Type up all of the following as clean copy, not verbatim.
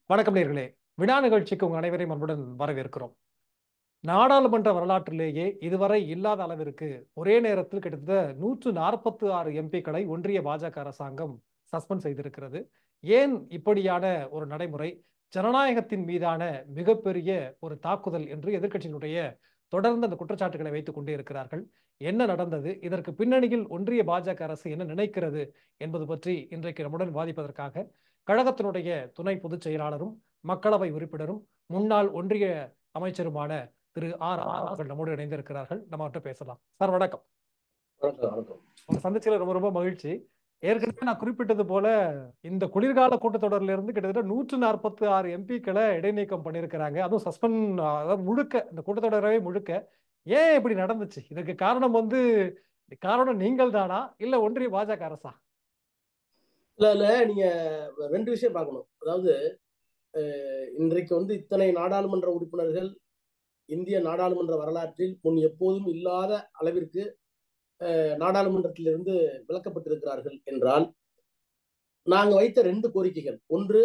வணக்கம் நேர்களே. வினா நிகழ்ச்சிக்கு உங்கள் அனைவரையும் அன்புடன் வரவேற்கிறோம். நாடாளுமன்ற வரலாற்றிலேயே இதுவரை இல்லாத அளவிற்கு ஒரே நேரத்தில் கிட்டத்தட்ட 146 எம்பிக்களை ஒன்றிய பாஜக அரசாங்கம் சஸ்பெண்ட் செய்திருக்கிறது. ஏன் இப்படியான ஒரு நடைமுறை? ஜனநாயகத்தின் மீதான மிகப்பெரிய ஒரு தாக்குதல் என்று எதிர்க்கட்சியினுடைய தொடர்ந்து அந்த குற்றச்சாட்டுகளை வைத்துக் கொண்டே இருக்கிறார்கள். என்ன நடந்தது? இதற்கு பின்னணியில் ஒன்றிய பாஜக அரசு என்ன நினைக்கிறது என்பது பற்றி இன்றைக்கு நம்முடன் வாதிப்பதற்காக கழகத்தினுடைய துணை பொதுச் செயலாளரும் மக்களவை உறுப்பினரும் முன்னாள் ஒன்றிய அமைச்சருமான திரு ஆர் அவர்கள் நம்மோடு இணைந்திருக்கிறார்கள். நம்ம அவர்கிட்ட பேசலாம். சார் வணக்கம். உங்களை சந்திச்சதுல ரொம்ப ரொம்ப மகிழ்ச்சி. ஏற்கனவே நான் குறிப்பிட்டது போல இந்த குளிர்கால கூட்டத்தொடரிலிருந்து இருந்து கிட்டத்தட்ட 146 எம்பிக்களை இடைநீக்கம் பண்ணியிருக்கிறாங்க. அதுவும் சஸ்பெண்ட், அதாவது முழுக்க இந்த கூட்டத்தொடரவே முழுக்க. ஏன் இப்படி நடந்துச்சு? இதற்கு காரணம் நீங்கள் தானா இல்ல ஒன்றிய பாஜக அரசா? இல்ல நீங்க ரெண்டு விஷயம் பார்க்கணும். அதாவது இன்றைக்கு இத்தனை நாடாளுமன்ற உறுப்பினர்கள் இந்திய நாடாளுமன்ற வரலாற்றில் முன் எப்போதும் இல்லாத அளவிற்கு நாடாளுமன்றத்திலிருந்து விலக்கப்பட்டிருக்கிறார்கள் என்றால் நாங்க வைத்த ரெண்டு கோரிக்கைகள். ஒன்று,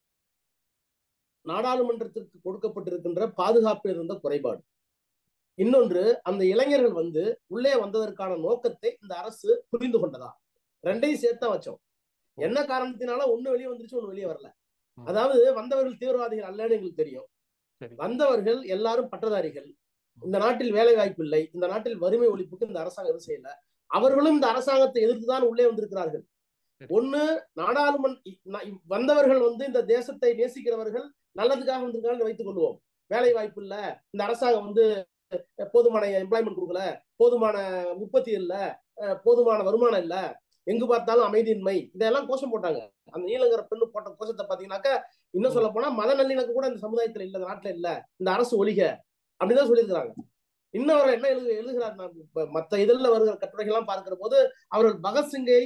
நாடாளுமன்றத்திற்கு கொடுக்கப்பட்டிருக்கின்ற பாதுகாப்பில் இருந்த குறைபாடு. இன்னொன்று, அந்த இளைஞர்கள் உள்ளே வந்ததற்கான நோக்கத்தை இந்த அரசு புரிந்து கொண்டதா. ரெண்டையும் சேர்த்தா வச்சோம். என்ன காரணத்தினால ஒண்ணு வெளியே வந்துருச்சு, ஒண்ணு வெளியே வரல. அதாவது வந்தவர்கள் தீவிரவாதிகள் அல்லன்னு எங்களுக்கு தெரியும். வந்தவர்கள் எல்லாரும் பட்டதாரிகள். இந்த நாட்டில் வேலை வாய்ப்பு இல்லை, இந்த நாட்டில் வறுமை ஒழிப்புக்கு இந்த அரசாங்கம் எதுவும் செய்யல. அவர்களும் இந்த அரசாங்கத்தை எதிர்த்துதான் உள்ளே வந்திருக்கிறார்கள். ஒண்ணு, நாடாளுமன்ற வந்தவர்கள் இந்த தேசத்தை நேசிக்கிறவர்கள் நல்லதுக்காக வந்திருக்காங்க வைத்துக் கொள்வோம். வேலை வாய்ப்பு இல்ல, இந்த அரசாங்கம் போதுமான எம்ப்ளாய்மெண்ட் கொடுக்கல, போதுமான உற்பத்தி இல்ல, போதுமான வருமானம் இல்ல, எங்கு பார்த்தாலும் அமைதியின்மை, இதெல்லாம் கோஷம் போட்டாங்க. அந்த நீலங்கர பெண்ணு போட்ட கோஷத்தை பாத்தீங்கன்னாக்கா, இன்னும் சொல்ல போனா மத நல்லிணக்கம் கூட இந்த சமுதாயத்துல இல்ல, இந்த நாட்டுல இல்ல, இந்த அரசு ஒழிக அப்படிதான் சொல்லியிருக்கிறாங்க. இன்னும் அவர் என்ன எழுதுகிறார், மற்ற இதழில் வருகிற கட்டுரைகள் எல்லாம் பார்க்கிற போது அவர்கள் பகத்சிங்கை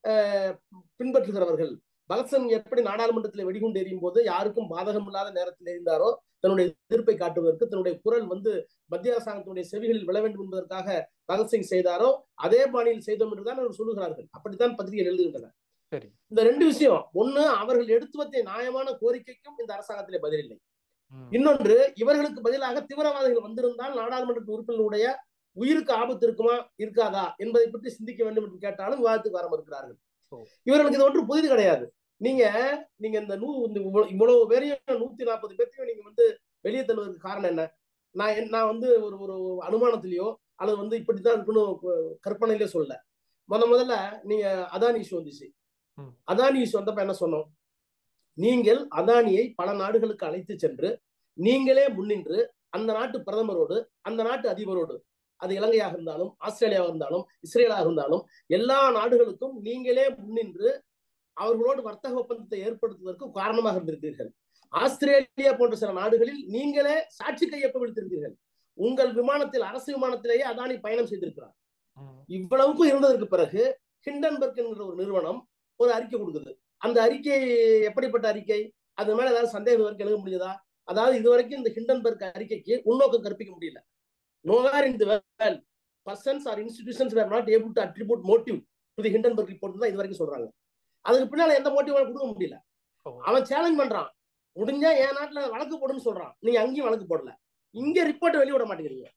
பின்பற்றுகிறவர்கள். பகத்சிங் எப்படி நாடாளுமன்றத்தில் வெடிகுண்டு எறியும் போது யாருக்கும் பாதகம் இல்லாத நேரத்தில் எரிந்தாரோ, தன்னுடைய எதிர்ப்பை காட்டுவதற்கு, தன்னுடைய குரல் மத்திய அரசாங்கத்தினுடைய செவிகளில் விழ வேண்டும் என்பதற்காக பகத்சிங் செய்தாரோ அதே பாணியில் செய்தோம் என்றுதான் அவர் சொல்லுகிறார்கள். அப்படித்தான் பத்திரிகைகள் எழுதுகின்றன. இந்த ரெண்டு விஷயம். ஒண்ணு, அவர்கள் எடுத்து வந்த நியாயமான கோரிக்கைக்கும் இந்த அரசாங்கத்திலே பதில் இல்லை. இன்னொன்று, இவர்களுக்கு பதிலாக தீவிரவாதிகள் வந்திருந்தால் நாடாளுமன்ற உறுப்பினருடைய உயிருக்கு ஆபத்து இருக்குமா இருக்காதா என்பதை பற்றி சிந்திக்க வேண்டும் என்று கேட்டாலும் விவாதத்துக்கு வர மறுக்கிறார்கள். இவர்களுக்கு இது ஒன்று புதிது கிடையாது. நீங்க இந்த இவ்வளவு பேரையும் 140 பேர்த்தையும் நீங்க வெளியே தள்ளுவதற்கு காரணம் என்ன? நான் ஒரு அனுமானத்திலேயோ அல்லது இப்படித்தான் இருக்குன்னு கற்பனையிலே சொல்ல. முதல்ல நீங்க அதானி இஷ்யூ வந்துச்சு. அதானி இஷ்யூ வந்தப்ப என்ன சொன்னோம்? நீங்கள் அதானியை பல நாடுகளுக்கு அழைத்து சென்று நீங்களே முன்னின்று அந்த நாட்டு பிரதமரோடு, அந்த நாட்டு அதிபரோடு, அது இலங்கையாக இருந்தாலும், ஆஸ்திரேலியாவாக இருந்தாலும், இஸ்ரேலாக இருந்தாலும், எல்லா நாடுகளுக்கும் நீங்களே முன்னின்று அவர்களோடு வர்த்தக ஒப்பந்தத்தை ஏற்படுத்துவதற்கு காரணமாக இருந்திருக்கிறீர்கள். ஆஸ்திரேலியா போன்ற சில நாடுகளில் நீங்களே சாட்சி கையொப்பம் விடுத்திருக்கிறீர்கள். உங்கள் விமானத்தில், அரசு விமானத்திலேயே அதானி பயணம் செய்திருக்கிறார். இவ்வளவுக்கும் இருந்ததற்கு பிறகு ஹிண்டன்பர்க் என்கிற ஒரு நிறுவனம் ஒரு அறிக்கை கொடுக்குது. அந்த அறிக்கை எப்படிப்பட்ட அறிக்கை? அது மேல ஏதாவது சந்தேகம் வரைக்கும் எழுத முடியுதா? அதாவது இதுவரைக்கும் இந்த ஹிண்டன்பர்க் அறிக்கைக்கு உள்நோக்கம் கற்பிக்க முடியல. Nowhere in the world persons or institutions were not able to attribute motive to the Hindenburg report தான் இது வரைக்கும் சொல்றாங்க. அதுக்கு பின்னால எந்த மோட்டிவாலும் கொடுக்க முடியல. அவன் சேலஞ்ச் பண்றான், முடிஞ்சா என் நாட்டுல வழக்கு போடுன்னு சொல்றான். நீங்க அங்கேயும் வழக்கு போடல, இங்க ரிப்போர்ட் வெளியிட மாட்டேங்கிறீங்க.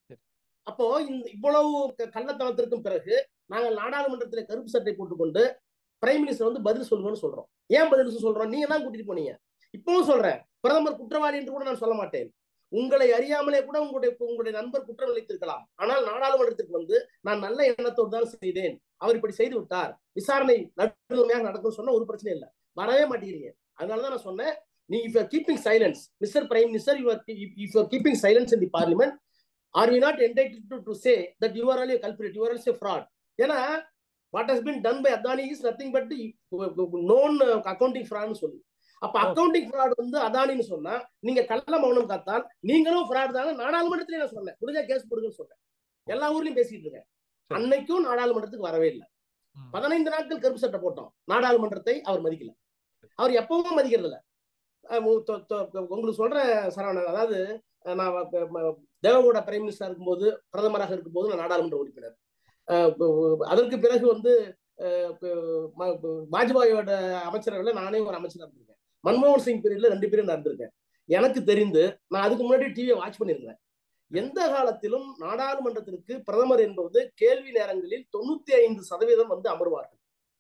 அப்போ இவ்வளவு கள்ளத்தனத்திற்கும் பிறகு நாங்கள் நாடாளுமன்றத்தில் கருப்பு சட்டை போட்டுக்கொண்டு பிரைம் மினிஸ்டர் பதில் சொல்லுங்கன்னு சொல்றோம். ஏன் பதில் சொல்றோம்? நீங்க தான் கூட்டிட்டு போனீங்க. இப்பவும் சொல்றேன், பிரதமர் குற்றவாளி என்று கூட நான் சொல்ல மாட்டேன். உங்களை அறியாமலே கூட உங்களுடைய நண்பர் குற்றம் இழைத்திருக்கலாம். ஆனால் நாடாளுமன்றத்துக்கு நான் நல்ல எண்ணத்தோடு தான் செய்தேன், அவர் இப்படி செய்து விட்டார், விசாரணை நடுநிலைமையாக நடக்கும் சொன்ன ஒரு பிரச்சனை இல்லை. வரவே மாட்டேங்கிறீங்க. அதனாலதான் நான் சொன்னேன், நீ if you are keeping silence, Mr. Prime Minister, if you are keeping silence in the parliament, are you not entitled to say that you are only a culprit, you are also a fraud? ஏன்னா what has been done by Adani is nothing but known accounting fraud னு சொல்லு. அப்ப accounting fraud அதானின்னு சொன்னா நீங்க கள்ள மௌனம் காத்தால் நீங்களும் ஃப்ராட் தானே. நாடாளுமன்றத்திலே நான் சொன்னேன், முடிஞ்சா கேஸ் போடுங்கன்னு சொன்னேன். எல்லா ஊர்லயும் பேசிட்டு இருக்கேன். அன்னைக்கும் நாடாளுமன்றத்துக்கு வரவே இல்லை. 15 நாட்கள் கருப்பு சட்டை போட்டோம். நாடாளுமன்றத்தை அவர் மதிக்கல. அவர் எப்பவும் மதிக்கிறது இல்லை. உங்களுக்கு சொல்றேன் சரவணன், அதாவது நான் தேவகவுடா பிரைம் மினிஸ்டர் இருக்கும்போது, பிரதமராக இருக்கும்போது நான் நாடாளுமன்ற உறுப்பினர். அதற்கு பிறகு வாஜ்பாயோட அமைச்சரவையில் நானே ஒரு அமைச்சராக இருந்திருக்கேன். மன்மோகன் சிங் பீரியட்ல 2 பேரும் நடந்திருக்கேன். எனக்கு தெரிந்து நான் அதுக்கு முன்னாடி டிவியை வாட்ச் பண்ணிருக்கேன். எந்த காலத்திலும் நாடாளுமன்றத்திற்கு பிரதமர் என்பது கேள்வி நேரங்களில் 95% வந்து அமர்வார்கள்.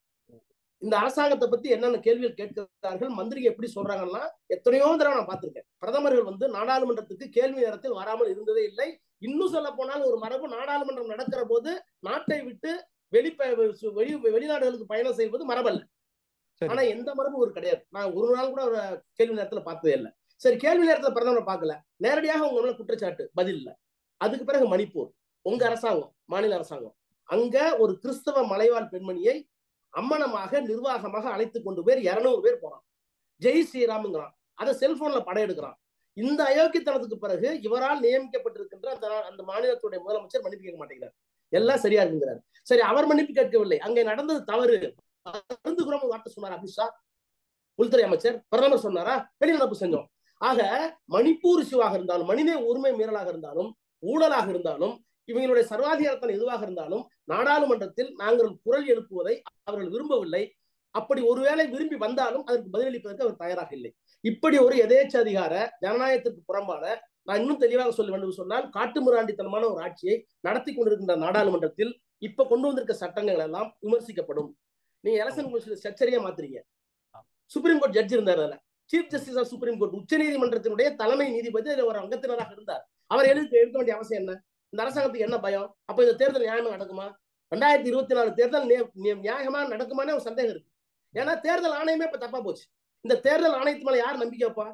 இந்த அரசாங்கத்தை பத்தி என்னென்ன கேள்விகள் கேட்கிறார்கள், மந்திரிகள் எப்படி சொல்றாங்கன்னா, எத்தனையோ தடவை நான் பார்த்திருக்கேன். பிரதமர்கள் வந்து நாடாளுமன்றத்துக்கு கேள்வி நேரத்தில் வராமல் இருந்ததே இல்லை. இன்னும் சொல்ல போனால் ஒரு மரபு, நாடாளுமன்றம் நடக்கிற போது நாட்டை விட்டு வெளிநாடுகளுக்கு பயணம் செய்வது மரபல்ல. ஆனா எந்த மரபும் ஒரு கிடையாது. நான் ஒரு நாள் கூட ஒரு கேள்வி நேரத்துல பார்த்ததே இல்லை. சரி, கேள்வி நேரத்துல பிரதமர் பார்க்கல, நேரடியாக உங்க மேல குற்றச்சாட்டு, பதில் இல்ல. அதுக்கு பிறகு மணிப்பூர், உங்க அரசாங்கம், மாநில அரசாங்கம், அங்க ஒரு கிறிஸ்தவ மலைவாழ் பெண்மணியை அம்மனமாக நிர்வாகமாக அழைத்து கொண்டு போய் 200 பேர் போறான். ஜெய் ஸ்ரீராம்ங்கிறான், அதை செல்போன்ல படம் எடுக்கிறான். இந்த அயோக்கியத்தனத்துக்கு பிறகு இவரால் நியமிக்கப்பட்டிருக்கின்ற அந்த மாநிலத்துடைய முதலமைச்சர் மன்னிப்பு கேட்க மாட்டேங்கிறார். எல்லாம் சரியா இருக்குங்கிறார். சரி, அவர் மன்னிப்பு கேட்கவில்லை, அங்கே நடந்தது தவறு, வருந்துகிறோம் வார்த்தை சொன்னார் அமித்ஷா, உள்துறை அமைச்சர். பிரதமர் சொன்னாரா, வெளிநடப்பு செஞ்சோம். ஆக மணிப்பூர் இஷ்யூவாக இருந்தாலும், மனித உரிமை மீறலாக இருந்தாலும், ஊழலாக இருந்தாலும், இவங்களுடைய சர்வாதிகாரத்தன் எதுவாக இருந்தாலும் நாடாளுமன்றத்தில் நாங்கள் குரல் எழுப்புவதை அவர்கள் விரும்பவில்லை. அப்படி ஒருவேளை விரும்பி வந்தாலும் அதற்கு பதிலளிப்பதற்கு அவர் தயாராக இல்லை. இப்படி ஒரு எதேச்சதிகார ஜனநாயகத்திற்கு புறம்பான, நான் இன்னும் தெளிவாக சொல்ல வேண்டும் சொன்னால், காட்டுமிராண்டித்தனமான ஒரு ஆட்சியை நடத்தி கொண்டிருக்கின்ற நாடாளுமன்றத்தில் இப்ப கொண்டு வந்திருக்க சட்டங்கள் எல்லாம் விமர்சிக்கப்படும். நீங்க எலெக்ஷன் கமிஷன் ஸ்ட்ரக்சரையே மாத்துறீங்க. சுப்ரீம் கோர்ட் ஜட்ஜ் இருந்தார், அதுல chief justice of supreme court, உச்ச நீதிமன்றத்தினுடைய தலைமை நீதிபதி ஒரு அங்கத்தினராக இருந்தார். அவர் எடுக்க வேண்டிய அவசியம் என்ன? இந்த அரசாங்கத்துக்கு என்ன பயம்? அப்ப இந்த தேர்தல் நியாயமா நடக்குமா? 2024 தேர்தல் நியாயமா நடக்குமான்னு ஒரு சந்தேகம் இருக்கு. ஏன்னா தேர்தல் ஆணையமே இப்ப தப்பா போச்சு. இந்த தேர்தல் ஆணையத்து மேல யார் நம்பிக்கை வைப்பா?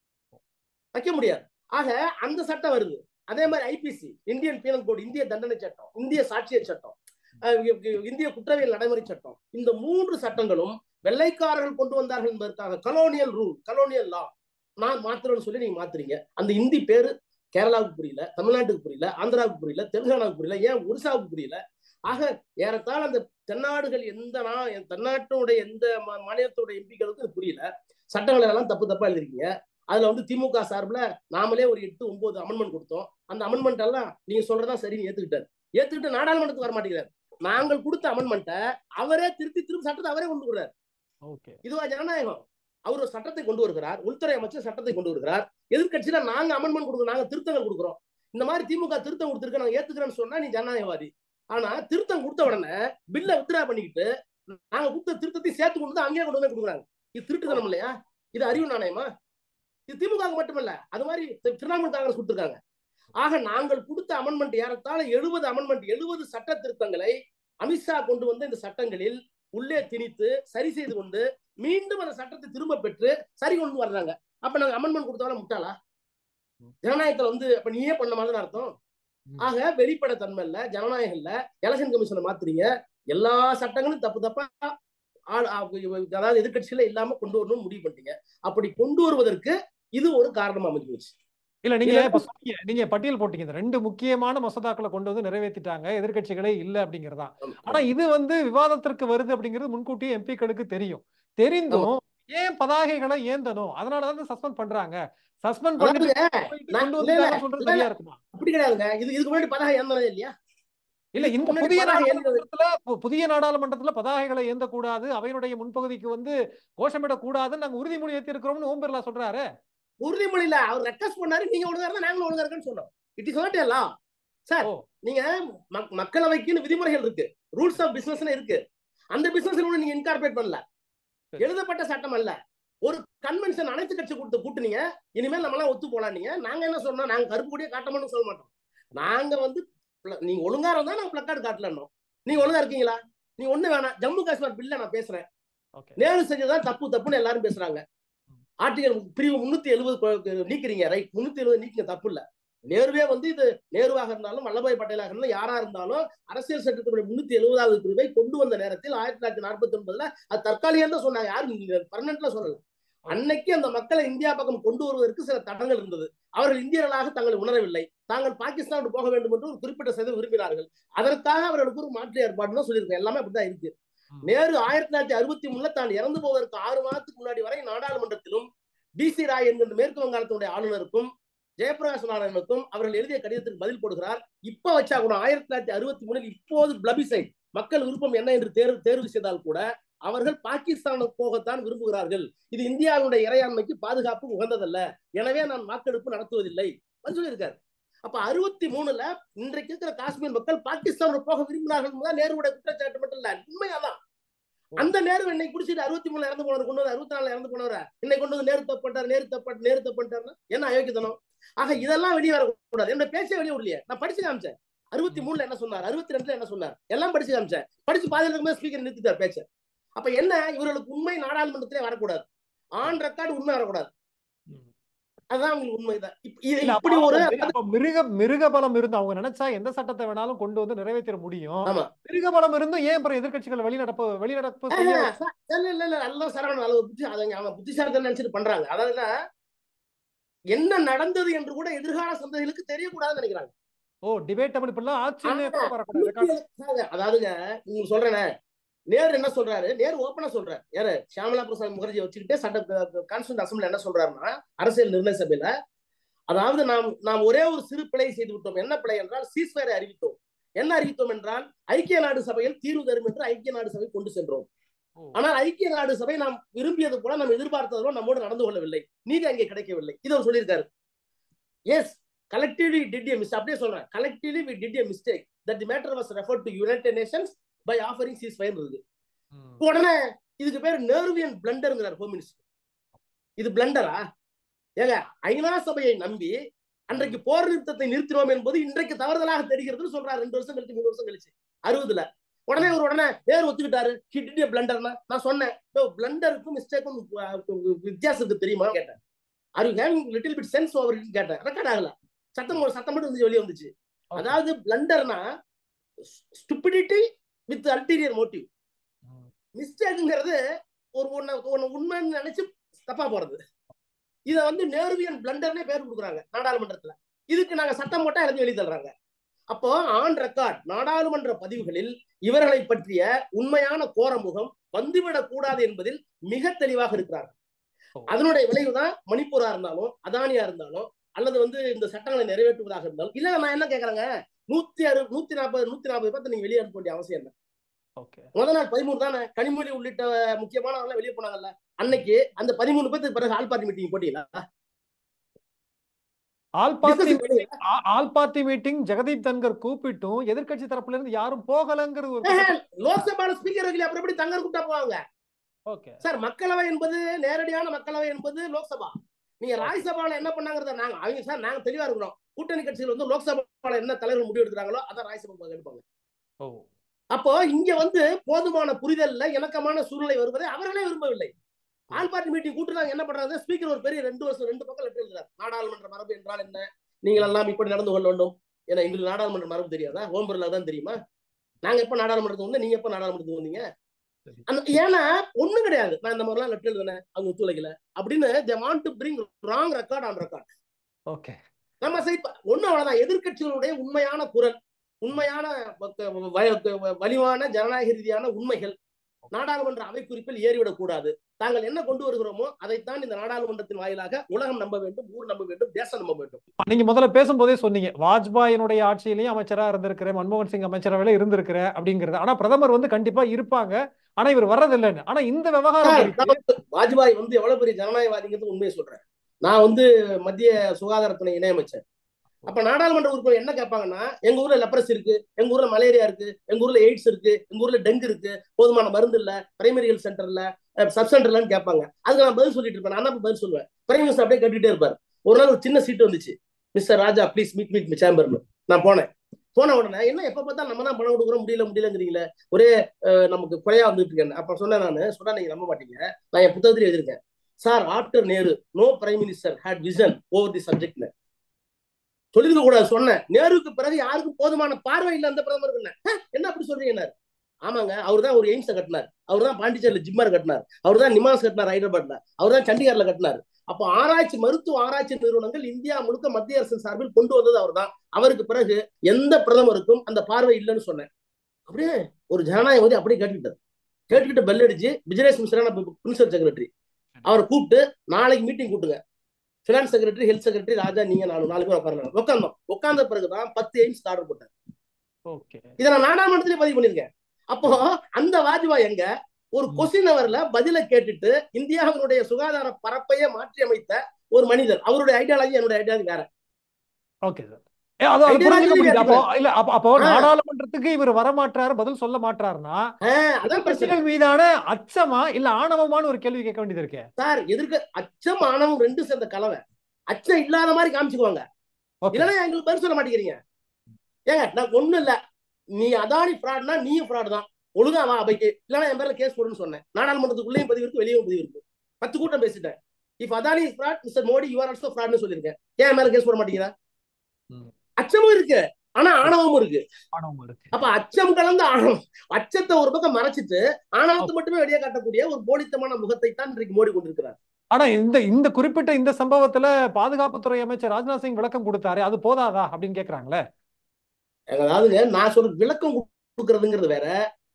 வைக்க முடியாது. ஆக அந்த சட்டம் வருது. அதே மாதிரி ஐபிசி, இந்தியன் பீனல் கோட், இந்திய தண்டனை சட்டம், இந்திய சாட்சியர் சட்டம், இந்திய குற்றவியல் நடைமுறை சட்டம், இந்த 3 சட்டங்களும் வெள்ளைக்காரர்கள் கொண்டு வந்தார்கள் என்பதற்காக கலோனியல் ரூல், கலோனியல் லா நான் மாத்திரம்னு சொல்லி நீங்க மாத்துறீங்க. அந்த இந்தி பேரு கேரளாவுக்கு புரியல, தமிழ்நாட்டுக்கு புரியல, ஆந்திராவுக்கு புரியல, தெலுங்கானாவுக்கு புரியல, ஏன் ஒரிசாவுக்கு புரியல? ஆக ஏறத்தாழ அந்த தென்னாடுகள் தென்னாட்டுடைய எந்த மாநிலத்தோட எம்பிக்களுக்கும் புரியல. சட்டங்களை எல்லாம் தப்பா எழுதிருக்கீங்க. அதுல வந்து திமுக சார்பில் நாமளே ஒரு 8-9 அமெண்ட்மெண்ட் கொடுத்தோம். அந்த அமெண்ட்மெண்ட் எல்லாம் நீங்க சொல்றதா சரின்னு ஏத்துக்கிட்டு நாடாளுமன்றத்துக்கு வர மாட்டேங்கிறார். நாங்கள் கொடுத்த அமெண்ட்மெண்ட்டை அவரே திருப்பி சட்டத்தை அவரே கொண்டு வருகிறார். இதுவா ஜனநாயகம்? அவர் ஒரு சட்டத்தை கொண்டு வருகிறார், உள்துறை அமைச்சர் சட்டத்தை கொண்டு வருகிறார், எதிர்கட்சியில நாங்க அமெண்ட்மெண்ட் கொடுக்குறோம், நாங்க திருத்தங்கள் கொடுக்குறோம். இந்த மாதிரி திமுக திருத்தம் கொடுத்துருக்க நாங்க ஏத்துக்கிறேன்னு சொன்னா நீ ஜனநாயகவாதி. ஆனா திருத்தம் கொடுத்த உடனே பில்ல வித்ரா பண்ணிக்கிட்டு நாங்க கொடுத்த திருத்தத்தை சேர்த்து கொண்டு வந்து அங்கேயே கொண்டு வந்து கொடுக்குறாங்க. இது திருட்டுத்தனம் இல்லையா? இது அறிவு நாணயமா? இது திமுக மட்டுமல்ல, அது மாதிரி திரிணாமுல் காங்கிரஸ் கொடுத்துருக்காங்க. ஆக நாங்கள் கொடுத்த அமெண்ட்மெண்ட் ஏறத்தாழ 70 அமெண்ட்மெண்ட், 70 சட்ட திருத்தங்களை அமித்ஷா கொண்டு வந்து இந்த சட்டங்களில் உள்ளே திணித்து சரி செய்து கொண்டு மீண்டும் அந்த சட்டத்தை திரும்ப பெற்று சரி கொண்டு வர்றாங்க. அப்ப நாங்க அமெண்ட்மெண்ட் கொடுத்தவரை முட்டாளா? ஜனநாயகத்துல வந்து அப்ப நீயே பண்ண மாதிரி அர்த்தம். ஆக வெளிப்படைத்தன்மை இல்ல, ஜனநாயகம் இல்ல. எலெக்ஷன் கமிஷனை மாத்துறீங்க. எல்லா சட்டங்களும் தப்பா அதாவது எதிர்கட்சியில இல்லாம கொண்டு வரணும்னு முடிவு பண்ணிட்டீங்க. அப்படி கொண்டு வருவதற்கு இது ஒரு காரணமா அமைஞ்சு போச்சு. இல்ல, நீங்க பட்டியல் போட்டீங்க, 2 முக்கியமான மசோதாக்களை கொண்டு வந்து நிறைவேற்றிட்டாங்க, எதிர்கட்சிகளே இல்ல அப்படிங்கறதா. ஆனா இது வந்து விவாதத்திற்கு வருது அப்படிங்கிறது முன்கூட்டியே எம்பிக்களுக்கு தெரிந்தும் ஏன் பதாகைகளை ஏந்தணும்? அதனாலதான் சஸ்பெண்ட் பண்றாங்க. சஸ்பெண்ட் பண்ணிட்டு சொல்றது சரியா இருக்குமா? அப்படி கிடையாதுங்க. இதுக்கு முன்னாடி பதாகை ஏந்தனதே இல்லையா? இல்ல, இந்த புதிய நாடாளுமன்றத்துல பதாகைகளை ஏந்த கூடாது, அவையினுடைய முன்பகுதிக்கு வந்து கோஷமிட கூடாதுன்னு நாங்க உறுதிமொழி ஏற்றி இருக்கிறோம்னு ஓம் பிர்லா சொல்றாரு. உறுதிமொழியில அவர் ரெக்வெஸ்ட் பண்ணாரு, நீங்க ஒழுங்கா இருந்தா நாங்களும் ஒழுங்கா இருக்கேன்னு சொன்னோம். It is not a law sir. நீங்க மக்களவைக்குன்னு விதிமுறைகள் இருக்கு, ரூல்ஸ் ஆஃப் பிசினஸ் இருக்கு. அந்த பிசினஸ்ல நீங்க இன்கார்பரேட் பண்ணல. எழுதப்பட்ட சட்டம் அல்ல, ஒரு கன்வென்ஷன் அனைத்து கட்சி கூட்டுனீங்க. இனிமேல் நம்மளாம் ஒத்து போலாம். நாங்க என்ன சொன்னோம்? நாங்க கருப்பு கொடியே காட்டணும்னு சொல்ல மாட்டோம். நாங்க வந்து நீங்க ஒழுங்கா இருந்தா நாங்க பிளக்கார்டு காட்டலன்னோம். நீங்க ஒழுங்கா இருக்கீங்களா? நீ ஒண்ணு வேணாம். ஜம்மு காஷ்மீர் பில்ல நான் பேசுறேன், நேரு செஞ்சதான் தப்புன்னு எல்லாரும் பேசுறாங்க. ஆர்டிகல் பிரிவு 370 நீக்கிறீங்க, ரைட்? 370 நீக்கிங்க, தப்பு இல்ல. நேருவே வந்து இது நேருவாக இருந்தாலும் வல்லபாய் பட்டேலாக இருந்தாலும் யாரா இருந்தாலும் அரசியல் சட்டத்தினுடைய 370வது பிரிவை கொண்டு வந்த நேரத்தில் 1949 அது தற்காலிகம் தான் சொன்னாங்க, யாரும் பர்மனன்ட்ல சொல்லல. அன்னைக்கு அந்த மக்களை இந்தியா பக்கம் கொண்டு வருவதற்கு சில தடங்கள் இருந்தது. அவர்கள் இந்தியர்களாக தங்களை உணரவில்லை, தாங்கள் பாகிஸ்தானுக்கு போக வேண்டும் என்று ஒரு குறிப்பிட்ட சதவீதம் விரும்பினார்கள். அதற்காக அவர்களுக்கு ஒரு மாற்று ஏற்பாடுன்னு தான் சொல்லியிருக்கேன். எல்லாமே அப்படிதான் இருக்கு. நேரு 1963 தான் இறந்து போவதற்கு 6 மாதத்துக்கு முன்னாடி வரை நாடாளுமன்றத்திலும் பிசி ராய் என்கின்ற மேற்கு வங்காளத்தினுடைய ஆளுநருக்கும் ஜெயபிரகாஷ் நாராயணனுக்கும் அவர்கள் எழுதிய கடிதத்துக்கு பதில் போடுகிறார். இப்ப வச்சா கூட 1963 இப்போது பிளபிசைட் மக்கள் விருப்பம் என்ன என்று தேர்வு செய்தால் கூட அவர்கள் பாகிஸ்தானுக்கு போகத்தான் விரும்புகிறார்கள். இது இந்தியாவுடைய இறையாண்மைக்கு பாதுகாப்பு உகந்ததல்ல. எனவே நான் வாக்கெடுப்பு நடத்துவதில்லை சொல்லியிருக்காரு. அப்ப 63ல இன்றைக்கு இருக்கிற காஷ்மீர் மக்கள் பாகிஸ்தானுக்கு போக விரும்பினார்கள். நேருடைய குற்றச்சாட்டு மட்டும் இல்ல, உண்மையாதான். அந்த நேரு என்னை குடிச்சிட்டு 63 இறந்து போனவர் கொண்டு வந்து 64 இறந்து போனவர இன்னை கொண்டு வந்து நேரு தப்பட்டார், நேரு தப்பட்டார் என்ன அயோக்கியத்தனம். ஆக இதெல்லாம் வெளியே வரக்கூடாது. என்னோட பேச்சே வெளியே விடலையே. நான் படிச்சு காமிச்சேன். 63ல என்ன சொன்னார், 62ல என்ன சொன்னார், எல்லாம் படிச்சு காமிச்சேன். படிச்சு பாதியில இருக்கும்போது ஸ்பீக்கர் நிறுத்திட்டார் பேச்ச. அப்ப என்ன, இவர்களுக்கு உண்மை நாடாளுமன்றத்திலே வரக்கூடாது, ஆன் ரெக்கார்டு உண்மை வரக்கூடாது. அதான் உங்களுக்கு உண்மைதான். இப்படி ஒரு மிருக பலம் இருந்து அவங்க நினைச்சா எந்த சட்டத்தை வேணாலும் கொண்டு வந்து நிறைவேற்ற முடியும். மிருக பலம் இருந்தும் ஏன் அப்புறம் எதிர்கட்சிகள் வெளிநடப்பு புத்திசாலித்தனம் நினைச்சிட்டு பண்றாங்க. அதாவது என்ன நடந்தது என்று கூட எதிர்கால சந்ததிகளுக்கு தெரியக்கூடாதுன்னு நினைக்கிறாங்க. டிபேட்டபிள் இப்பெல்லாம் அதாவதுங்க உங்களுக்கு சொல்றேனே, நேரு என்ன சொல்றாரு, நேரு ஓப்பனா சொல்றாரு. யாரு, ஷியாமலா பிரசாத் முகர்ஜி வச்சுக்கிட்டே சட்ட கான்ஸ்டியூஷன் அசம்பிளி என்ன சொல்றாருன்னா, அரசியல் நிர்ணய சபையில, அதாவது நாம் ஒரே ஒரு சிறு பிழை செய்து விட்டோம். என்ன பிழை என்றால் சீஸ்ஃபயரை அறிவித்தோம். என்ன அறிவித்தோம் என்றால் ஐக்கிய நாடு சபையில் தீர்வு தரும் என்று ஐக்கிய நாடு சபை கொண்டு சென்றோம். ஆனால் ஐக்கிய நாடு சபை நாம் விரும்பியது போல, நாம் எதிர்பார்த்ததோ நம்மோடு நடந்து கொள்ளவில்லை, நீதி அங்கே கிடைக்கவில்லை. இதை அவர் சொல்லியிருக்காரு. Yes, collectively we did a mistake. அப்படியே சொல்றேன், collectively we did a mistake that the matter was referred to United Nations by offering ceasefire இருக்கு. உடனே இதுக்கு பேர் நேருவியன் பிளண்டர்ங்கிறார் ஹோம் மினிஸ்டர். இது பிளண்டரா? ஏங்க, ஐநா சபையை நம்பி அன்றைக்கு போர் நிறுத்தத்தை நிறுத்தினோம் என்பது இன்றைக்கு தவறுதலாக தெரிகிறதுன்னு சொல்றாரு. 2 வருஷம் கழிச்சு 3 வருஷம் கழிச்சு 60ல உடனே நேரு ஒத்துக்கிட்டாரு. பிளண்டர்னா நான் சொன்னேன், பிளண்டருக்கும் மிஸ்டேக்கும் வித்தியாசத்துக்கு தெரியுமா கேட்டேன். Are you having little bit sense over கேட்டேன். ரெக்கார்ட் ஆகல, சத்தம் மட்டும் வந்து வெளியே வந்துச்சு. அதாவது பிளண்டர்னா ஸ்டூபிடிட்டி வித் அல்டீரியர் மோட்டிவ். மிஸ்டேக்ங்கிறது ஒரு உண்மைன்னு நினைச்சு தப்பா போறது. இதை வந்து நேருவியன் பிளண்டர்னே பேர் கொடுக்குறாங்க நாடாளுமன்றத்துல. இதுக்கு நாங்க சட்டம் போட்டா எழுதி எழுதி தர்றாங்க. அப்போ ஆன் ரெக்கார்ட் நாடாளுமன்ற பதிவுகளில் இவர்களை பற்றிய உண்மையான கோரமுகம் வந்துவிடக் கூடாது என்பதில் மிக தெளிவாக இருக்கிறார்கள். அதனுடைய விளைவுதான் மணிப்பூரா இருந்தாலும், அதானியா இருந்தாலும், அல்லது வந்து இந்த சட்டங்களை நிறைவேற்றுவதாக இருந்தாலும். இல்ல, நான் என்ன கேட்கறேங்க, 140 பேர்த்த நீங்க வெளியே அனுப்ப வேண்டிய அவசியம் என்ன? முதல் நாள் 13 தானே, கனிமொழி உள்ளிட்ட முக்கியமானவங்க வெளியே போனாங்கல்ல. அன்னைக்கு அந்த 13 பேருக்கு பிறகு ஆல் பார்ட்டி மீட்டிங் போட்டீங்களா? All party meeting Jagdeep Dhankhar கூப்பிட்டும் எதிர்கட்சி தரப்புல இருந்து யாரும் போகலங்கிறது. லோக்சபா ஸ்பீக்கர் வைக்கல, அப்புறம் எப்படி தங்கர் கூப்பிட்டா போவாங்க? சார், மக்களவை என்பது நேரடியான மக்களவை என்பது லோக்சபா. நீங்க ராஜ்யசபால என்ன பண்ணாங்கிறத நாங்க தெளிவா இருக்கிறோம். கூட்டணி கட்சிகள் வந்து லோக்சபால என்ன தலைவர் முடிவு எடுக்கிறாங்களோ அதான் ராஜ்யசபா எடுப்பாங்க. அப்போ இங்க வந்து போதுமான புரிதல்ல இணக்கமான சூழ்நிலை வருவதை அவர்களே விரும்பவில்லை. ஆல் பார்ட்டி மீட்டிங் கூட்டுறாங்க. என்ன பண்றாங்க, ஸ்பீக்கர் ஒரு பெரிய 2 பக்கம் லெட்டர் எழுதுறாரு. நாடாளுமன்ற மரபு என்றால் என்ன, நீங்கள் எல்லாம் இப்படி நடந்து கொள்ள வேண்டும். ஏன்னா எங்களுக்கு நாடாளுமன்ற மரபு தெரியாதா? ஓம் பிர்லா தான் தெரியுமா? நாங்க எப்ப நாடாளுமன்றத்துக்கு வந்து, நீங்க எப்ப நாடாளுமன்றத்துக்கு வந்தீங்க? ஏன்னா ஒண்ணு கிடையாது, நான் இந்த மாதிரிலாம் லெட்டர் எழுதுனேன், அவங்க ஒத்துழைக்கல அப்படின்னு they want to bring wrong record on record. நம்ம ஒண்ணு அவ்வளவுதான். எதிர்கட்சிகளுடைய உண்மையான குரல், உண்மையான வலிவான ஜனநாயக ரீதியான உண்மைகள் நாடாளுமன்ற அவை குறிப்பில் ஏறிவிடக் கூடாது. தாங்கள் என்ன கொண்டு வருகிறோமோ அதைத்தான் இந்த நாடாளுமன்றத்தின் வாயிலாக உலகம் நம்ப வேண்டும், ஊர் நம்ப வேண்டும், தேசம் நம்ப வேண்டும். நீங்க முதல்ல பேசும்போதே சொன்னீங்க, வாஜ்பாயினுடைய ஆட்சியிலையும் அமைச்சரா இருந்திருக்கிறேன், மன்மோகன் சிங் அமைச்சரவையில இருந்திருக்கிறேன் அப்படிங்கிறது. ஆனா பிரதமர் வந்து கண்டிப்பா இருப்பாங்க, ஆனா இவர் வர்றதில்லைன்னு. ஆனா இந்த விவகாரம், வாஜ்பாய் வந்து எவ்வளவு பெரிய ஜனநாயகவாதிங்கிறது உண்மையை சொல்றேன். நான் வந்து மத்திய சுகாதாரத்துறை இணையமைச்சர். அப்ப நாடாளுமன்ற உறுப்பினர் என்ன கேட்பாங்கன்னா, எங்க ஊர்ல லெப்ரசி இருக்கு, எங்க ஊர்ல மலேரியா இருக்கு, எங்க ஊர்ல எய்ட்ஸ் இருக்கு, எங்க ஊர்ல டெங்கு இருக்கு, போதுமான மருந்து இல்ல, பிரைமரி ஹெல்த் சென்டர்ல, சப் சென்டர்லன்னு கேட்பாங்க. அதுக்கு நான் பதில் சொல்லிட்டு இருப்பேன். நான் தான் பதில் சொல்லுவேன். பிரைம் மினிஸ்டர் அப்படியே கேட்டுட்டே இருப்பாரு. ஒரு நாள் ஒரு சின்ன சீட் வந்துச்சு, மிஸ்டர் ராஜா ப்ளீஸ் மீட் சேம்பர்னு. நான் போன உடனே என்ன எப்ப பார்த்தா நம்ம தான் பணம் கொடுக்குறோம், முடியலங்கிறீங்களே, ஒரே நமக்கு குறையா வந்துட்டு இருக்கேன். அப்ப சொன்னா நீங்க நம்ப மாட்டீங்க. நான் என் புத்தகத்தில் எழுதிருக்கேன், sir after Nehru no prime minister had vision over the subject சொல்லிருக்க கூடாது. சொன்னேன், நேருக்கு பிறகு யாருக்கும் போதுமான பார்வை இல்லை அந்த பிரதமர். என்ன அப்படி சொல்றீங்க? ஆமாங்க, அவர் தான் ஒரு எய்ம்ஸை கட்டினார், அவர் தான் பாண்டிச்சேரியில ஜிம்மார் கட்டினார், அவர் தான் நிமாஸ் கட்டினார் ஹைதராபாத்ல, அவர் தான் சண்டிகர்ல கட்டினார். அப்போ மருத்துவ ஆராய்ச்சி நிறுவனங்கள் இந்தியா முழுக்க மத்திய அரசின் சார்பில் கொண்டு வந்தது அவர் தான். அவருக்கு பிறகு எந்த பிரதமருக்கும் அந்த பார்வை இல்லைன்னு சொன்னேன். அப்படியே ஒரு ஜனநாயகவாதி அப்படியே கேட்டுக்கிட்டு பெல் அடிச்சு, பிஜினேஷ் மிஸ்ரா பிரின்சிபல் செக்ரட்டரி, அவரை கூப்பிட்டு நாளைக்கு மீட்டிங் கூட்டுங்க, finance secretary, health secretary, Raja, நீங்க 4 பேர் உட்கார்ந்த பிறகுதான் 10 எய்ம்ஸ் ஆர்டர் போட்டார். இதை நான் நாடாளுமன்றத்திலே பதிவு பண்ணிருக்கேன். அப்போ அந்த வாஜ்பாய் எங்க ஒரு கொஸ்டின் அவர்ல பதில கேட்டுட்டு இந்தியாவினுடைய சுகாதார பரப்பையே மாற்றி அமைத்த ஒரு மனிதர். அவருடைய ஐடியாலஜி என்னுடைய ஐடியாலஜி வேற. Okay sir. அது புரிஞ்சுக்க முடியுது. அப்போ இல்ல அப்போ ஆ. நாடாளுமன்றத்துக்கு இவர் வரமாட்டாரு, பதில் சொல்ல மாட்டாருன்னா அதான் பிரச்சனை. எதிர்க்கட்சிகள் மீதான அச்சமா இல்ல ஆணவமான ஒரு கேள்வி கேட்க வேண்டியது இருக்கு. சார் எதிர்க்க அச்சம் ஆணவம் ரெண்டும் சேர்ந்த கலவை. அச்சம் இல்லாத மாதிரி காமிச்சுக்குவாங்க, ஓகே இல்லைன்னா எங்களுக்கு பதில் சொல்ல மாட்டேங்கிறீங்க. ஏங்க நான் ஒண்ணும் இல்ல, நீ அதானி ஃப்ராட்னா நீயும் ஃப்ராட் தான், ஒழுங்கா வா அவைக்கு, இல்லைன்னா என் பேர்ல கேஸ் போடுன்னு சொன்னேன். நாடாளுமன்றத்துக்குள்ளேயும் பதிவு இருக்கு, வெளியும் பதிவு இருக்கு. 10 கூட்டம் பேசிட்டேன். If Adani is fraud, mister Modi you are also ஃப்ராட்னு சொல்லியிருக்கேன். ஏன் என் மேல கேஸ் போட மாட்டேங்கிறா? அச்சமும் இருக்கு, ஆனா ஆணவமும் இருக்கு. அப்ப அச்சம் கலந்த ஆணவம், அச்சத்தை ஒரு பக்கம் மறைச்சிட்டு ஆணவத்தை மட்டுமே வெளியே காட்டக்கூடிய ஒரு போலித்தமான முகத்தை தான் இன்றைக்கு மோடி கொண்டிருக்கிறார். ஆனா இந்த குறிப்பிட்ட இந்த சம்பவத்துல பாதுகாப்புத்துறை அமைச்சர் ராஜ்நாத் சிங் விளக்கம் கொடுத்தாரு, அது போதாதா அப்படின்னு கேக்குறாங்களே. அதாவதுங்க நான் சொல்ற விளக்கம் கொடுக்கறதுங்கிறது வேற.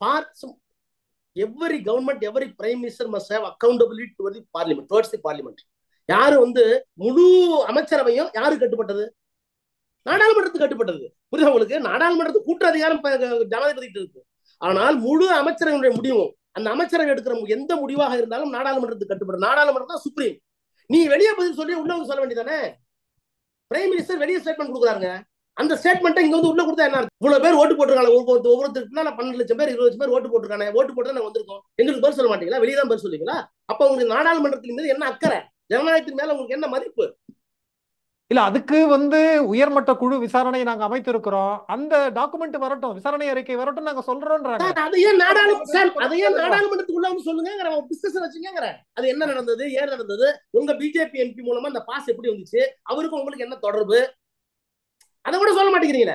Every government, every prime minister must have accountability to the parliament, towards the parliament. யாரு முழு அமைச்சரவையும் யாரு கட்டுப்பட்டது? நாடாளுமன்றத்துக்கு கட்டுப்பட்டது. புரியுது உங்களுக்கு? நாடாளுமன்றத்துக்கு கூட்ட அதிகாரம் ஜனாதிபதி இருக்கு. ஆனால் முழு அமைச்சரவையுடைய முடிவும், அந்த அமைச்சரவை எடுக்கிற எந்த முடிவாக இருந்தாலும் நாடாளுமன்றத்துக்கு கட்டுப்படும். நாடாளுமன்றம் தான் சுப்ரீம். நீ வெளியே பதில் சொல்லி உள்ள சொல்ல வேண்டியதானே? பிரைம் மினிஸ்டர் வெளியே ஸ்டேட்மெண்ட் கொடுக்குறாங்க, அந்த ஸ்டேட்மெண்ட் இங்க உள்ள கொடுத்தா என்ன? இவ்வளவு பேர் ஓட்டு போட்டிருக்காங்க, ஒவ்வொருத்தருக்கு 12 லட்சம் பேர் 20 லட்சம் பேர் ஓட்டு போட்டிருக்காங்க. ஓட்டு போட்டு நாங்க வந்திருக்கோம், எங்களுக்கு பதில் சொல்ல மாட்டீங்களா? வெளியே தான் பதில் சொல்லுவீங்களா? அப்ப உங்களுக்கு நாடாளுமன்றத்தின் மீது என்ன அக்கறை? ஜனநாயகத்தின் மேல உங்களுக்கு என்ன மதிப்பு? இல்ல அதுக்கு உயர்மட்ட குழு விசாரணை நாங்க அமைத்திருக்கிறோம், அந்த டாக்குமெண்ட் வரட்டும், விசாரணை அறிக்கை வரட்டும், நாங்க சொல்றோம்ன்றாங்க. அதையே நாடாளுமன்றத்துக்குள்ள சொல்லுங்க, டிஸ்கஷன் வச்சுங்க. அது என்ன நடந்தது, ஏன் நடந்தது, உங்க பிஜேபி எம்பி மூலமா அந்த பாஸ் எப்படி வந்துச்சு, அவருக்கு உங்களுக்கு என்ன தொடர்பு, அதை கூட சொல்ல மாட்டேங்கிறீங்களே.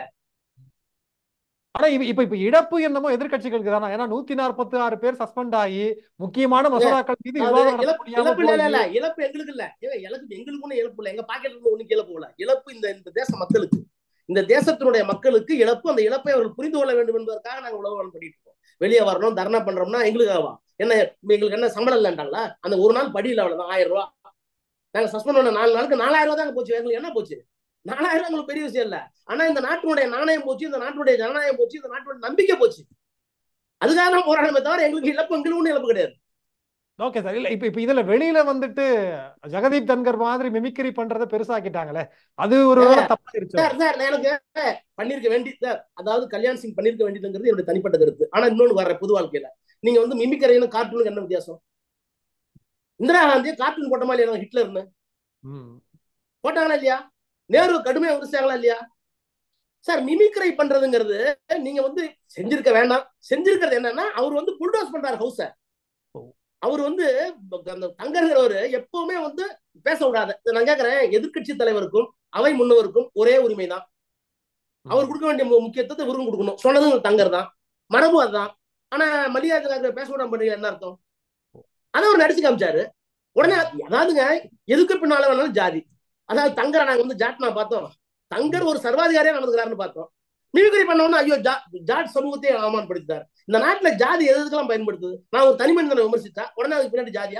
ஆனா இப்ப இழப்பு என்னமோ எதிர்கட்சிகளுக்கு தானா? ஏன்னா 146 பேர் சஸ்பெண்ட் ஆகி முக்கியமான மசோதாக்கள் மீது விவாதம் இழப்பு எங்களுக்கு இல்ல, எங்களுக்கு ஒண்ணு இழப்பு இல்ல, எங்க பாக்கெட்ல ஒண்ணு கீழே போகல. இழப்பு இந்த தேச மக்களுக்கு, இந்த தேசத்தினுடைய மக்களுக்கு இழப்பு. அந்த இழப்பை அவர்கள் புரிந்து கொள்ள வேண்டும் என்பதற்காக நாங்க உலகம் பண்ணிட்டு இருக்கோம். வெளியே வரணும், தர்ணா பண்றோம்னா எங்களுக்காகவா? எங்களுக்கு என்ன சம்பளம் இல்லைன்றாங்களா? அந்த ஒரு நாள் படியில் அவ்வளவுதான் 1000 ரூபாய். நாங்க சஸ்பெண்ட் பண்ண 4 நாளுக்கு 4000 ரூபாய் தாங்க போச்சு. எங்களுக்கு என்ன போச்சு? 4000 ரூபாய் உங்களுக்கு பெரிய விஷயம் இல்ல. ஆனா இந்த நாட்டினுடைய நாணயம் போச்சு, இந்த நாட்டுடைய ஜனநாயகம் போச்சு, இந்த நாட்டுடைய நம்பிக்கை போச்சு. அதுக்காக தான் போராடமே தவிர எங்களுக்கு ஒன்றும் இழப்பு கிடையாது. Okay sir. இல்ல இப்ப இதுல வெளியில ஜெகதீப் தன்கர் மாதிரி மிமிக்ரி பண்றதை பெருசாக்கிட்டாங்களே, அது ஒரு தப்பாயிருச்சு சார். எனக்கு பண்ணிருக்க வேண்டி சார், அதாவது கல்யாண் சிங் பண்ணிருக்க வேண்டியதுங்கிறது என்னுடைய தனிப்பட்ட கருத்து. ஆனா இன்னொன்னு வர்ற பொது வாழ்க்கையில நீங்க மிமிக்கரையும் கார்ட்டூனுக்கு என்ன வித்தியாசம்? இந்திரா காந்தி கார்ட்டூன் போட்ட மாதிரி இல்லையா? ஹிட்லர்னு போட்டாங்களா இல்லையா? நேரு கடுமையா விமர்சிச்சாங்களா இல்லையா? சார் மிமிக்ரை பண்றதுங்கிறது நீங்க செஞ்சிருக்க வேண்டாம். செஞ்சிருக்கிறது என்னன்னா, அவர் புல்டோஸ் பண்றாரு ஹவுஸ. அவர் அந்த தங்கர்கிறவரு எப்பவுமே பேச விடாத. நான் கேட்கிறேன், எதிர்கட்சி தலைவருக்கும் அவை முன்னவருக்கும் ஒரே உரிமை தான். அவர் கொடுக்க வேண்டிய முக்கியத்துவத்தை இவரும் கொடுக்கணும். சொன்னதும் தங்கர் தான், மரபு அதுதான். ஆனா மல்லிகார்ஜுன பேச விட பண்ணீங்க என்ன அர்த்தம்? அதை அவர் நடிச்சு காமிச்சாரு. உடனே அதாவதுங்க, எதுக்கு பின்னால வேணாலும் ஜாதி. அதாவது தங்கரை நாங்க ஜாட்னா பார்த்தோம், தங்கர் ஒரு சர்வாதிகாரியா நடந்துக்கிறாருன்னு பார்த்தோம். மிமிக்ரி பண்ணோம்னா ஐயோ ஜாட் சமூகத்தை அவமானப்படுத்தார். இந்த நாட்டுல ஜாதி எதுக்கெல்லாம் பயன்படுத்துது? நான் ஒரு தனி மனிதனை விமர்சித்தா உடனே அதுக்கு பின்னாடி ஜாதியா?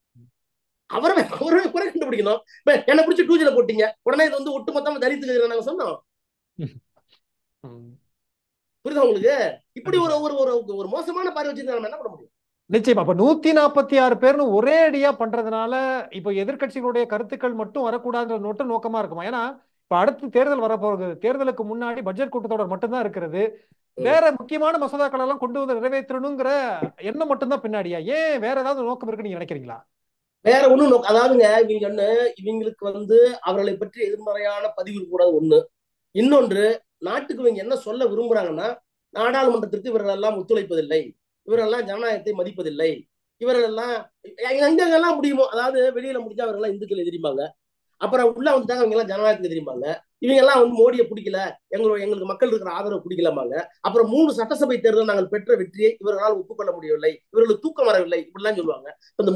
அவரை குறை கண்டுபிடிக்கணும். என்ன பிடிச்சி 2Gல போட்டீங்க, உடனே இது ஒட்டு மொத்தமா தலித்துக்கு நாங்க சொன்னோம். புரியுதா உங்களுக்கு? இப்படி ஒரு மோசமான பார்வை வச்சிருந்தா நம்ம என்ன பண்ண முடியும்? நிச்சயமா. அப்ப 146 பேர்னு ஒரே அடியா பண்றதுனால இப்ப எதிர்கட்சிகளுடைய கருத்துக்கள் மட்டும் வரக்கூடாதுன்ற மட்டும் நோக்கமா இருக்குமா? ஏன்னா இப்ப அடுத்து தேர்தல் வரப்போகுது. தேர்தலுக்கு முன்னாடி பட்ஜெட் கூட்டத்தொடர் மட்டும்தான் இருக்கிறது. வேற முக்கியமான மசோதாக்கள் எல்லாம் கொண்டு வந்து நிறைவேற்றணுங்கிற எண்ணம் மட்டும்தான் பின்னாடியா? ஏன் வேற ஏதாவது நோக்கம் இருக்குன்னு நீங்க நினைக்கிறீங்களா? வேற ஒண்ணும் நோக்கம். அதாவதுங்க, இவங்களுக்கு அவர்களை பற்றி எதிர்மறையான பதிவு கூடாது ஒண்ணு. இன்னொன்று, நாட்டுக்கு இவங்க என்ன சொல்ல விரும்புறாங்கன்னா, நாடாளுமன்றத்திற்கு இவர்கள் எல்லாம் ஒத்துழைப்பதில்லை, இவரெல்லாம் ஜனநாயகத்தை மதிப்பதில்லை, இவர்கள் எல்லாம் எங்கெங்கெல்லாம் முடியுமோ, அதாவது வெளியில முடிஞ்சா அவர்கள் இந்துக்கள் எதிரிப்பாங்க, அப்புறம் உள்ள வந்துட்டாங்க அவங்க எல்லாம் ஜனநாயகத்துக்கு எதிரிப்பாங்க, இவங்க எல்லாம் மோடியை பிடிக்கல, எங்களுக்கு மக்கள் இருக்கிற ஆதரவு பிடிக்கலாமாங்க. அப்புறம் 3 சட்டசபை தேர்தல் நாங்கள் பெற்ற வெற்றியை இவர்களால் ஒப்புக்கொள்ள முடியவில்லை, இவர்களுக்கு தூக்கம் வரவில்லை, இப்படிலாம் சொல்லுவாங்க. இந்த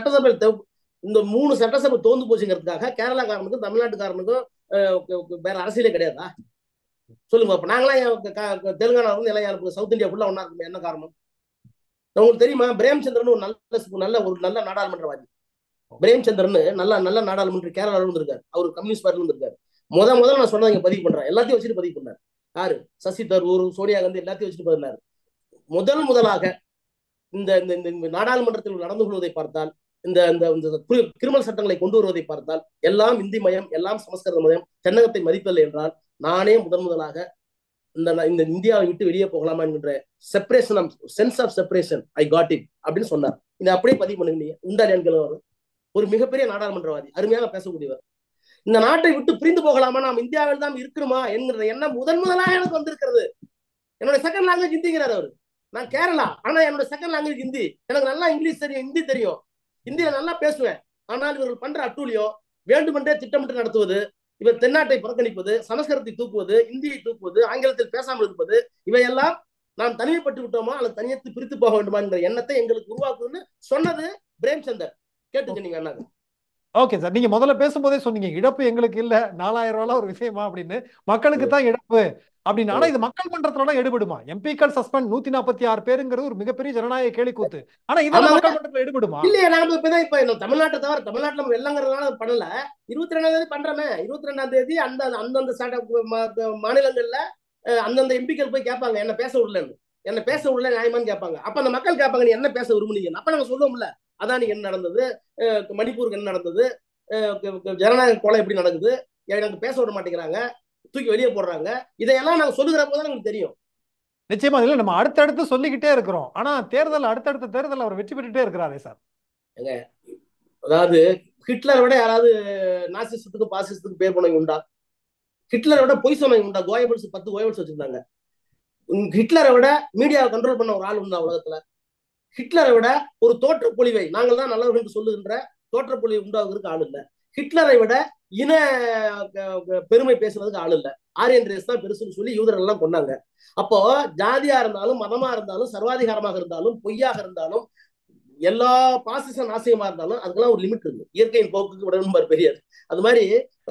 3 சட்டசபை தோந்து போச்சுங்கிறதுக்காக கேரளாக்காரனுக்கும் தமிழ்நாட்டுக்காரனுக்கும் வேற அரசியலே கிடையாதா? சொல்லுங்க. அப்ப நாங்களாம் தெலுங்கானா எல்லாம் சவுத் இந்தியா ஃபுல்லா ஒன்னா இருக்குமே, என்ன காரணம்? உங்களுக்கு தெரியுமா, பிரேம்சந்திரன் ஒரு நல்ல நாடாளுமன்றவாதி. பிரேம்சந்திரன் நல்ல நாடாளுமன்ற கேரளாவில் இருந்திருக்காரு. அவர் கம்யூனிஸ்ட் பார்ட்டில இருந்திருக்காரு. முதல்ல நான் சொன்னதை பதிவு பண்றேன், எல்லாத்தையும் வச்சுட்டு பதிவு பண்ணாரு. யாரு? சசி தரூர், சோனியா காந்தி எல்லாத்தையும் வச்சுட்டு பண்ணாரு. முதலாக இந்த இந்த நாடாளுமன்றத்தில் நடந்து கொள்வதை பார்த்தால், இந்த கிரிமினல் சட்டங்களை கொண்டு வருவதை பார்த்தால் எல்லாம் இந்தி மயம், எல்லாம் சமஸ்கிருத மயம், தென்னகத்தை மதிப்பதில்லை என்றால் நானே முதலாக இந்த இந்தியாவை விட்டு வெளியே போகலாமா என்கின்ற separation, sense of separation I got it அப்படின்னு சொன்னார். இதை அப்படியே பதிவு பண்ணுங்க. உண்டாலியான்கள் ஒரு மிகப்பெரிய நாடாளுமன்றவாதி, அருமையாக பேசக்கூடியவர். இந்த நாட்டை விட்டு பிரிந்து போகலாமா, நாம் இந்தியாவில் தான் இருக்கணுமா என்கிற எண்ணம் முதலாக எனக்கு வந்திருக்கிறது. என்னோட செகண்ட் லாங்குவேஜ் ஹிந்திங்கிறார் அவரு. நான் கேரளா, ஆனா என்னோட செகண்ட் லாங்குவேஜ் ஹிந்தி. எனக்கு நல்லா இங்கிலீஷ் தெரியும், ஹிந்தி தெரியும், ஹிந்தியில நல்லா பேசுவேன். ஆனால் இவர்கள் பண்ற அட்டூழியம், வேண்டுமென்றே திட்டமிட்டு நடத்துவது, இவர் தென்னாட்டை புறக்கணிப்பது, சமஸ்கிருதத்தை தூக்குவது, இந்தியை தூக்குவது, ஆங்கிலத்தில் பேசாமல் இருப்பது, இவையெல்லாம் நாம் தனிமைப்பட்டு விட்டோமா அல்லது தனியத்து பிரித்து போக வேண்டுமா என்ற எண்ணத்தை எங்களுக்கு உருவாக்குதுன்னு சொன்னது பிரேம்சந்தர். கேட்டுச்சு நீங்க என்ன? ஓகே சார், நீங்க முதல்ல பேசும்போதே சொன்னீங்க இழப்பு எங்களுக்கு இல்ல 4000 ரூபாய் ஒரு விஷயமா அப்படின்னு, மக்களுக்கு தான் இழப்பு அப்படின்னு. ஆனா இது மக்கள் மன்றத்துல எடுபடுமா? எம்பிக்கள் சஸ்பெண்ட் 146 பேருங்கிறது ஒரு மிகப்பெரிய ஜனநாயக கேலி கூத்து. ஆனா இதெல்லாம் மக்கள் மன்றத்துல எடுபடுமா? இல்லையா, நாம இப்ப தமிழ்நாட்டை தவிர தமிழ்நாட்டுல வெள்ளங்கிறதுனால பண்ணல. 22ஆம் தேதி பண்றமே, 22ஆம் தேதி அந்தந்த மாநிலங்கள்ல அந்தந்த எம்பிக்கள் போய் கேட்பாங்க, என்ன பேச விடலன்னு, என்ன பேச விடல நியாயமான்னு கேட்பாங்க. அப்ப அந்த மக்கள் கேட்பாங்க, நீ என்ன பேச விரும்புனீங்க? அப்ப நாங்க சொல்லுவோம்ல, அதானிக்கு என்ன நடந்தது, மணிப்பூருக்கு என்ன நடந்தது, ஜனநாயக கொலை எப்படி நடக்குது, எனக்கு பேச விட மாட்டேங்கிறாங்க, தூக்கி வெளியே போடுறாங்க, இதையெல்லாம் நாங்க சொல்லுகிற போது நமக்கு தெரியும். நிச்சயமா இல்ல, நம்ம அடுத்தடுத்து சொல்லிக்கிட்டே இருக்கிறோம். ஆனா அடுத்தடுத்த தேர்தல் அவர் வெற்றி பெற்றுட்டே இருக்கிறாரே சார். அதாவது ஹிட்லரை விட யாராவது நாசிசத்துக்கு பாசிசத்துக்கு பேர் போனவங்க உண்டா? ஹிட்லரை விட பொய் சொன்னவங்க உண்டா? கோயபிள்ஸ் 10 கோயபிள்ஸ் வச்சிருந்தாங்க. ஹிட்லரை விட மீடியாவை கண்ட்ரோல் பண்ண ஒரு ஆள் உண்டா உலகத்துல? ஹிட்லரை விட ஒரு தோற்ற பொழிவை, நாங்கள் தான் நல்லவர்கள் என்று சொல்லுகின்ற தோற்ற பொழிவை உண்டாவதற்கு ஆள் இல்லை. ஹிட்லரை விட இன பெருமை பேசுறதுக்கு ஆள் இல்லை. ஆரியன் ரேஸ் தான் பெருசுன்னு சொல்லி யூதர்கள் எல்லாம் கொண்டாங்க. அப்போ ஜாதியா இருந்தாலும், மதமா இருந்தாலும், சர்வாதிகாரமாக இருந்தாலும், பொய்யாக இருந்தாலும், எல்லா பாசிச நாசியமா இருந்தாலும் அதுக்கெல்லாம் ஒரு லிமிட் இருக்கு. இயற்கையின் போக்குக்கு விடணும் பெரியார். அது மாதிரி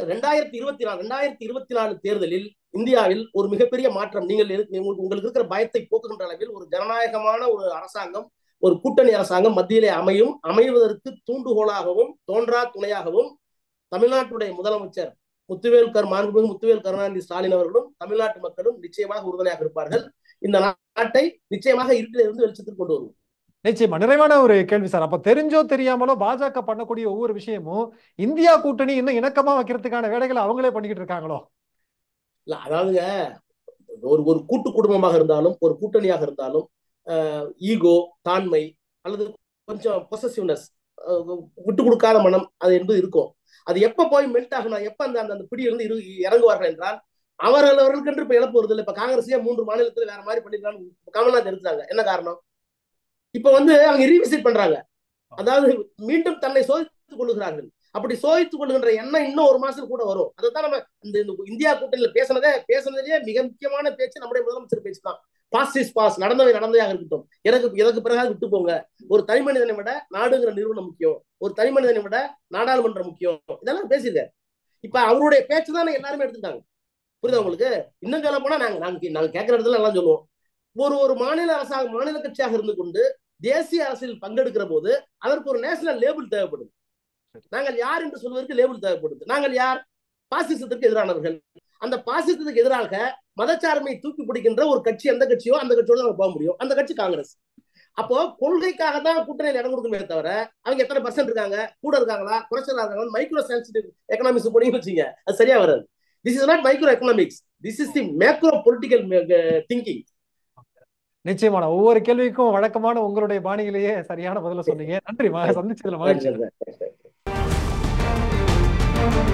2024 தேர்தலில் இந்தியாவில் ஒரு மிகப்பெரிய மாற்றம், உங்களுக்கு இருக்கிற பயத்தை போக்குகின்ற அளவில் ஒரு ஜனநாயகமான ஒரு அரசாங்கம், ஒரு கூட்டணி அரசாங்கம் மத்தியிலே அமைவதற்கு தூண்டுகோலாகவும் தோன்றா துணையாகவும் தமிழ்நாட்டுடைய முதலமைச்சர் மாண்புமிகு முத்துவேல் கருணாநிதி ஸ்டாலின் அவர்களும் தமிழ்நாட்டு மக்களும் நிச்சயமாக உறுதுணையாக இருப்பார்கள். இந்த நாட்டை நிச்சயமாக இருட்டிலிருந்து வெளிச்சத்துக்கு கொண்டு வருவோம். நிச்சயமா. நிறைவான ஒரு கேள்வி சார். அப்ப தெரிஞ்சோ தெரியாமலோ பாஜக பண்ணக்கூடிய ஒவ்வொரு விஷயமும் இந்தியா கூட்டணி இன்னும் இணக்கமா வைக்கிறதுக்கான வேலைகளை அவங்களே பண்ணிக்கிட்டு இருக்காங்களோ? இல்ல, அதாவதுங்க, ஒரு கூட்டு குடும்பமாக இருந்தாலும், ஒரு கூட்டணியாக இருந்தாலும், ஈகோ, தாண்மை அல்லது கொஞ்சம் பொசசிவ்னஸ், விட்டு கொடுக்காத மனம் அது என்பது இருக்கும். அது எப்ப போய் மெல்ட் ஆகணும், எப்ப அந்த பிடியிலிருந்து இறங்குவார்கள் என்றால் அவர்களுக்கு இப்ப இழப்பு வருது இல்லை. இப்ப காங்கிரஸே 3 மாநிலத்துல வேற மாதிரி பண்ணிருக்காங்க, கமல்நாத் எடுத்தாங்க. என்ன காரணம்? இப்ப அவங்க ரீவிசிட் பண்றாங்க, அதாவது மீண்டும் தன்னை சோதித்துக் கொள்ளுகிறார்கள். அப்படி சோதித்துக் கொள்ளுகின்ற எண்ணம் இன்னும் 1 மாசம் கூட வரும். அதைத்தான் நம்ம இந்த இந்தியா கூட்டணியில பேசுனதே மிக முக்கியமான பேச்சு நம்முடைய முதலமைச்சர் பேச்சு தான். பாஸ் இஸ் பாஸ், நடந்தவை நடந்தையாக இருக்கட்டும், எனக்கு பிறகு விட்டு போங்க. ஒரு தனி மனிதனை விட நாடுங்கிற நிறுவனம் முக்கியம், ஒரு தனி மனிதனை விட நாடாளுமன்றம் முக்கியம், இதெல்லாம் பேசியிருக்காரு. இப்ப அவருடைய பேச்சு தான் எல்லாருமே எடுத்துட்டாங்க. புரியுதா உங்களுக்கு? இன்னும் சொல்ல போனா நாங்க கேட்கிற இடத்துல எல்லாம் சொல்லுவோம், ஒரு மாநில அரசாங்கம், மாநில கட்சியாக இருந்து கொண்டு தேசிய அரசியல் பங்கெடுக்கிற போது அதற்கு ஒரு நேஷனல் லேபிள் தேவைப்படுது. நாங்கள் யார் என்று சொல்வதற்கு லேபிள் தேவைப்படுது. நாங்கள் யார்? பாசிசத்துக்கு எதிரானவர்கள். அந்த பாசிசத்துக்கு எதிராக மதச்சார்மை தூக்கி பிடிக்கின்ற ஒரு கட்சி, எந்த கட்சியோ அந்த கட்சியோட நம்ம போக முடியும். அந்த கட்சி காங்கிரஸ். அப்போ கொள்கைக்காக தான் கூட்டணியில் இடம் கொடுக்கணுமே தவிர அவங்க எத்தனை % இருக்காங்க, கூட இருக்காங்களா, குறைச்சலா இருக்காங்க, மைக்ரோ சென்சிட்டிவ் எக்கனாமிக்ஸ் போனீங்கன்னு வச்சுங்க, அது சரியா வராது. This is not micro economics, this is the macro political thinking. நிச்சயமான ஒவ்வொரு கேள்விக்கும் வழக்கமான உங்களுடைய பாணியிலேயே சரியான பதில சொன்னீங்க. நன்றி. சந்திச்சதுல மகிழ்ச்சி.